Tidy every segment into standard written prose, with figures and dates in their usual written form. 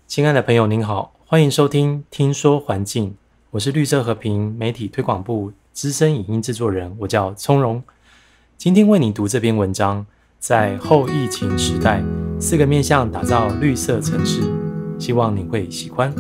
亲爱的朋友您好，欢迎收听听说环境，我是绿色和平媒体推广部资深影音制作人，我叫从容。今天为你读这篇文章，在后疫情时代，4个面向打造绿色城市，希望你会喜欢。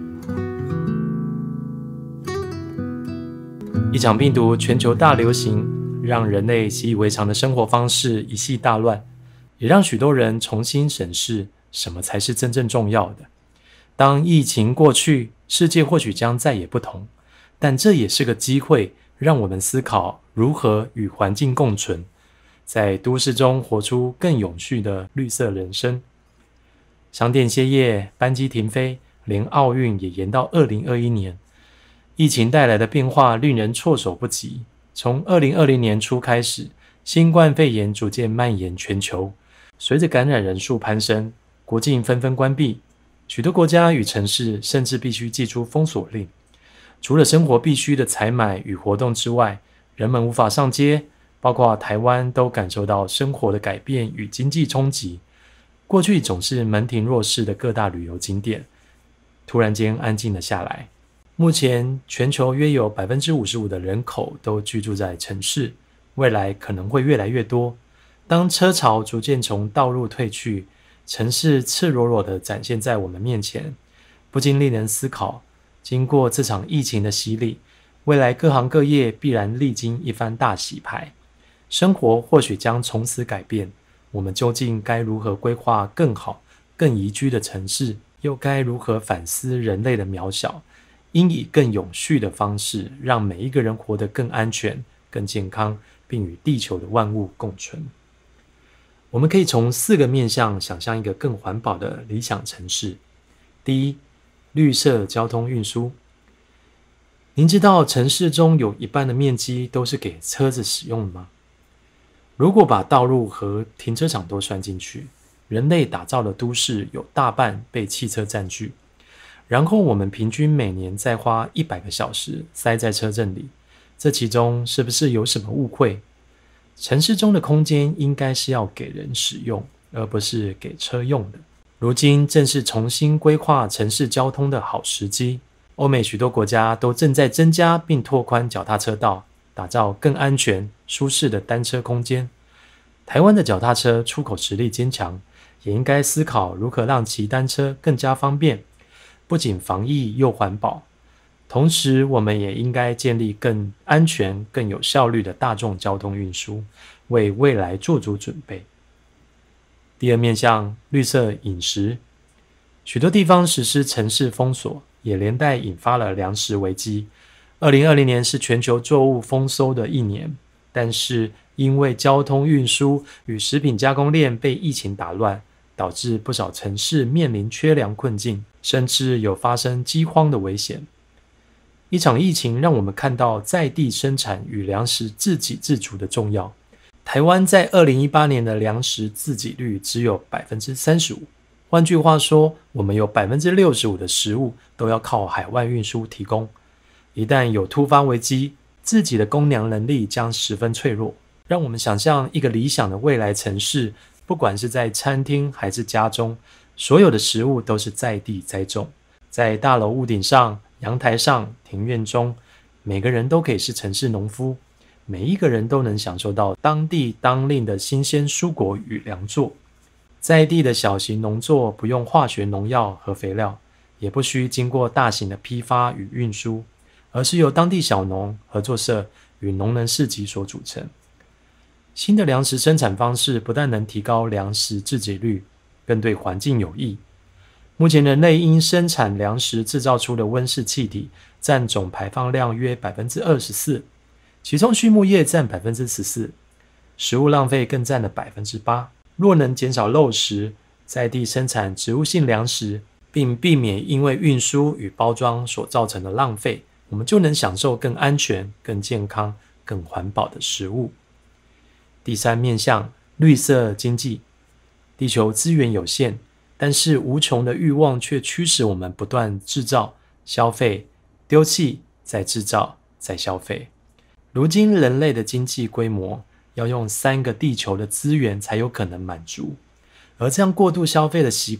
一场病毒全球大流行，让人类习以为常的生活方式一系大乱，也让许多人重新审视什么才是真正重要的。当疫情过去，世界或许将再也不同，但这也是个机会，让我们思考如何与环境共存，在都市中活出更永续的绿色人生。商店歇业，班机停飞，连奥运也延到2021年。疫情带来的变化令人措手不及。从2020年初开始，新冠肺炎逐渐蔓延全球，随着感染人数攀升，国境纷纷关闭，许多国家与城市甚至必须祭出封锁令。除了生活必须的采买与活动之外，人们无法上街，包括台湾都感受到生活的改变与经济冲击。过去总是门庭若市的各大旅游景点，突然间安静了下来。目前全球约有 55% 的人口都居住在城市，未来可能会越来越多。当车潮逐渐从道路退去，城市赤裸裸地展现在我们面前，不禁令人思考，经过这场疫情的洗礼，未来各行各业必然历经一番大洗牌，生活或许将从此改变。我们究竟该如何规划更好、更宜居的城市，又该如何反思人类的渺小，应以更永续的方式，让每一个人活得更安全、更健康，并与地球的万物共存。我们可以从4个面向想象一个更环保的理想城市。第一，绿色交通运输。您知道城市中有一半的面积都是给车子使用的吗？如果把道路和停车场都算进去，人类打造的都市有大半被汽车占据。然后我们平均每年再花100个小时塞在车阵里，这其中是不是有什么误会？城市中的空间应该是要给人使用，而不是给车用的。如今正是重新规划城市交通的好时机。欧美许多国家都正在增加并拓宽脚踏车道，打造更安全、舒适的单车空间。台湾的脚踏车出口实力坚强，也应该思考如何让骑单车更加方便，不仅防疫又环保。同时我们也应该建立更安全、更有效率的大众交通运输，为未来做足准备。第二面向，绿色饮食。许多地方实施城市封锁，也连带引发了粮食危机。2020年是全球作物丰收的一年，但是因为交通运输与食品加工链被疫情打乱，导致不少城市面临缺粮困境，甚至有发生饥荒的危险。一场疫情让我们看到在地生产与粮食自给自足的重要。台湾在2018年的粮食自给率只有 35%， 换句话说，我们有 65% 的食物都要靠海外运输提供。一旦有突发危机，自己的供粮能力将十分脆弱。让我们想象一个理想的未来城市，不管是在餐厅还是家中，所有的食物都是在地栽种，在大楼屋顶上、阳台上、庭院中，每个人都可以是城市农夫，每一个人都能享受到当地当令的新鲜蔬果与粮作。在地的小型农作不用化学农药和肥料，也不需经过大型的批发与运输，而是由当地小农、合作社与农能市集所组成。新的粮食生产方式不但能提高粮食自给率，更对环境有益。目前人类因生产粮食制造出的温室气体占总排放量约 24%， 其中畜牧业占 14%， 食物浪费更占了 8%。 若能减少漏食，在地生产植物性粮食，并避免因为运输与包装所造成的浪费，我们就能享受更安全、更健康、更环保的食物。第三面向，绿色经济。地球资源有限，但是无穷的欲望却驱使我们不断制造、消费、丢弃，再制造、再消费。如今人类的经济规模要用3个地球的资源才有可能满足，而这样过度消费的习惯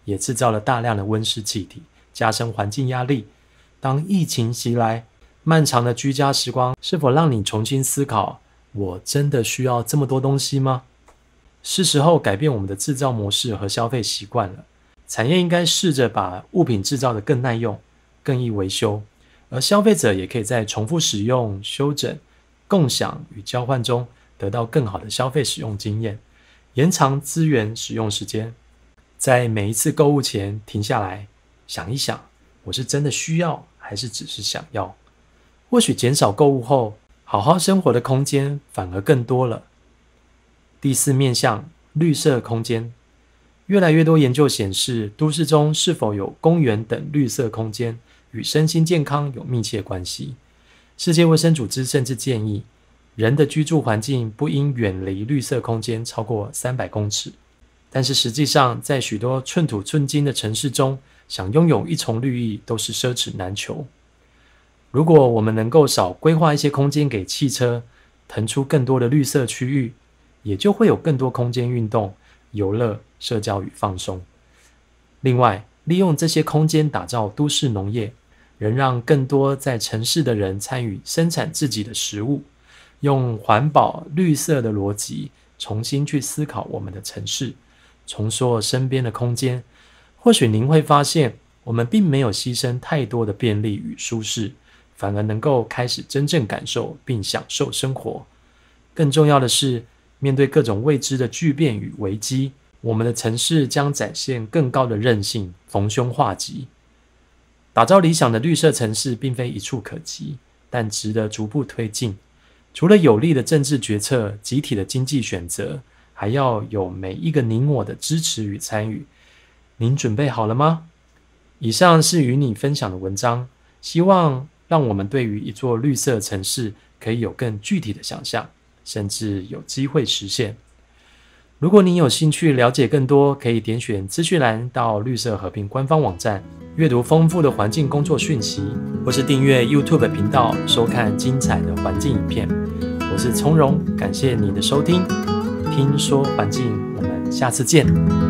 也制造了大量的温室气体，加深环境压力。当疫情袭来，漫长的居家时光是否让你重新思考，我真的需要这么多东西吗？是时候改变我们的制造模式和消费习惯了。产业应该试着把物品制造得更耐用、更易维修，而消费者也可以在重复使用、修整、共享与交换中得到更好的消费使用经验，延长资源使用时间。在每一次购物前停下来想一想，我是真的需要还是只是想要？或许减少购物后，好好生活的空间反而更多了。第四面向，绿色空间。越来越多研究显示，都市中是否有公园等绿色空间与身心健康有密切关系。世界卫生组织甚至建议，人的居住环境不应远离绿色空间超过300公尺。但是实际上，在许多寸土寸金的城市中，想拥有一重绿意都是奢侈难求。如果我们能够少规划一些空间给汽车，腾出更多的绿色区域，也就会有更多空间运动、游乐、社交与放松。另外，利用这些空间打造都市农业，能让更多在城市的人参与生产自己的食物，用环保绿色的逻辑重新去思考我们的城市，重塑身边的空间。或许您会发现，我们并没有牺牲太多的便利与舒适，反而能够开始真正感受并享受生活。更重要的是，面对各种未知的巨变与危机，我们的城市将展现更高的韧性，逢凶化吉。打造理想的绿色城市并非一触可及，但值得逐步推进。除了有力的政治决策、集体的经济选择，还要有每一个您我的支持与参与。您准备好了吗？以上是与你分享的文章，希望让我们对于一座绿色城市可以有更具体的想象，甚至有机会实现。如果你有兴趣了解更多，可以点选资讯栏到绿色和平官方网站，阅读丰富的环境工作讯息，或是订阅 YouTube 频道收看精彩的环境影片。我是从容，感谢你的收听。听说环境，我们下次见。